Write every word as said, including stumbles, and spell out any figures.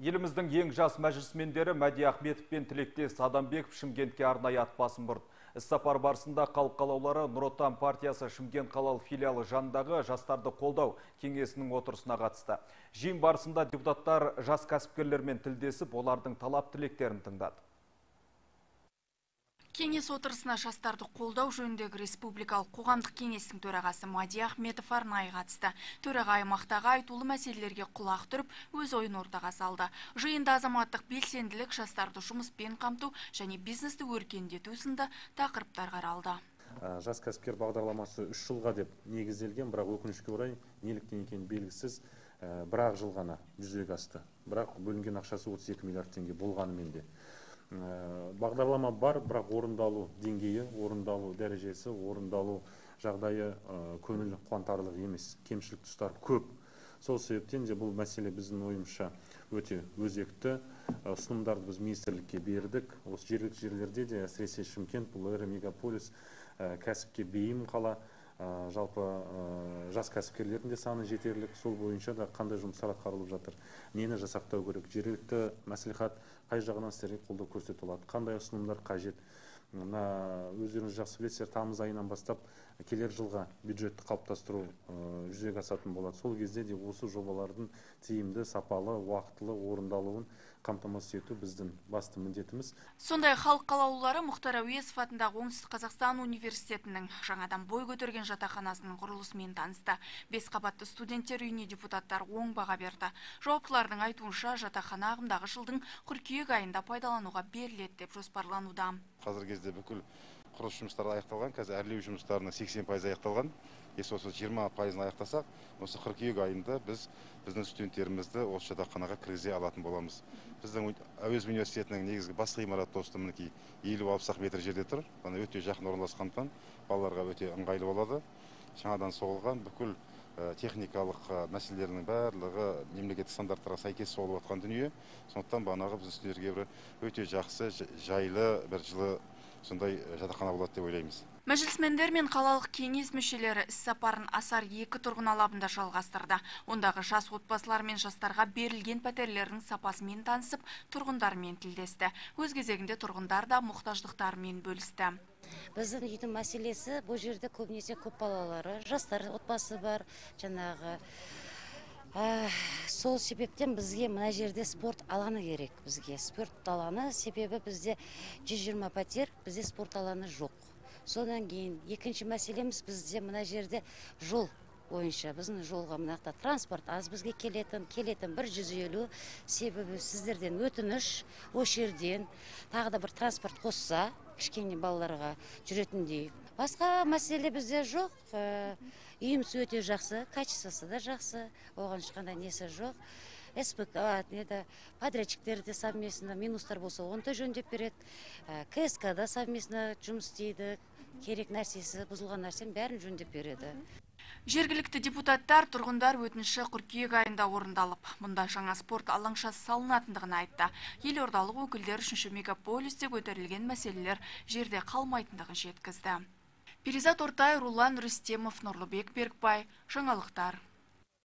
Еліміздің ең жас мәжілісмендері Мәди Ахметов пен Тілектес Адамбеков Шымкентке арнайы ат басын бұрды. Іс-сапар барысында халық қалаулылары Нұр Отан партиясы Шымкент қалалық филиалы жанындағы жастарды қолдау кеңесінің отырысына қатысты. Жиын барысында депутаттар жас кәсіпкерлермен тілдесіп, олардың талап тілектерін тыңдады. Кеңес отырысына жастарды қолдау жөніндегі республикалық қоғамдық кеңестің төрағасы Мәди Ахметов арнайы қатысты. Төраға аймақтағы айтулы мәселелерге құлақ түріп, өз ойын ортаға салды. Жиында азаматтық белсенділік, жастарды жұмыспен қамту және бизнесті өркендету сынды тақырыптар қаралды. Жас кәсіпкер бағдарламасы үш жылға деп негізделген, бірақ өкінішке орай неліктен екені белгісіз, бір-ақ жыл ғана жүзеге асты. Бірақ бөлінген ақшасы отыз екі миллиард теңге болғанымен де. Бағдарлама бар, бірақ орындалу деңгейі, орындалу дәрежесі, орындалу жағдайы көңіл қуантарлық емес, кемшілік тұстар көп. Сол себептен де бұл мәселе біздің ойымызша өте өзекті. Ұсынымдарды біз министрлікке бердік. Осы жергілікті жерлерде де, әсіресе Шымкент, бұл ірі мегаполис, кәсіпке бейім қала, жалпы жас кәсіпкерлердің де саны жетерлік. Сол бойынша да қандай жұмыстар атқарылып жатыр, нені жасақтау керек, жергілікті мәслихат қай жағынан сіздерге қолдау көрсете алады, қандай ұсынымдар қажет. Өздеріңіз жақсы білесіздер, тамыз айынан бастап келер жылға бюджетті қалыптастыру жүзеге асатын болады. Сол кезде де осы жобалардың тиімді, сапалы, уақытылы орындалуын қамтамасыз ету біздің басты міндетіміз. Сондай халық қалаулылары Мұхтар Әуезов атындағы Оңтүстік Қазақстан университетінің жаңадан бой көтерген жатақханасының құрылысымен танысты. Бес қабатты студенттер үйіне депутаттар оң баға берді. Жауаптылардың айтуынша жатақхана ағымдағы жылдың қыркүйек айында пайдалануға беріледі деп жоспарлануда. Қазіргі кезде бүкіл құрылыс жұмыстары аяқталған, қазір әрлеу жұмыстарының сексен пайыз аяқталған. Если осы жиырма пайызын аяқтасақ, осы қыркүйек айында біз біздің студенттерімізді осы жатақханаға кіргізе алатын боламыз. Біздің Әуезов университетінің негізгі бас ғимараты осы мінекей елу алпыс метр жерде тұр. Өте жақын орналасқандықтан балаларға өте ыңғайлы болады. Жаңадан соғылған бүкіл техникалық мәселелерінің барлығы мемлекеттік стандарттарға сәйкес соғылып жатқан дүние. Сондықтан бағанағы біздің студенттерге өте жақсы, жайлы, бір жылы сондай жатақхана болады деп ойлаймыз. Мәжілісмендер мен қалалық кеңес мүшелері іс-сапарын Асар екі тұрғын алабында жалғастырды. Ондағы жас отбасылар мен жастарға берілген пәтерлердің сапасымен танысып, тұрғындармен тілдесті. Өз кезегінде тұрғындар да мұқтаждықтарымен бөлісті. Біздің үйдің мәселесі бұл жерде көбінесе көп балалары, жастар отбасы бар, жаңағы. Сол себептен бізге мына жерде спорт алаңы керек. Бізге спорт алаңы, себебі бізде жүз жиырма пәтер, бізде спорт алаңы жоқ. Содан кейін екінші мәселеміз бізде мына жерде жол бойынша, біздің жолға мынақта транспорт аз бізге келетін, келетін бір жүз елу, себебі сіздерден өтініш, осы жерден тағы да бір транспорт қосса, кішкене балаларға жүретіндей. Басқа мәселе бізде жоқ, үйіміз өте жақсы, качествосы да жақсы, оған ешқандай несі жоқ. СПК, подрядчиктерді совместно, минустар болса, оны да жөндеп береді. КСК-да совместно жұмыс істейді, керек нәрсесі, бұзылған нәрсен бәрін жөндеп береді. Жергілікті депутаттар тұрғындар өтініші қыркүйек айында орындалып, мұнда жаңа спорт алаңшасы салынатындығын айтты. Елордалық өкілдер үшінші мегаполисте көтерілген мәселелер жерде қалмайтындығын жеткізді. Перизат Ортай, Рулан Рүстемов, Нұрлыбек Берікбай, жаңалықтар.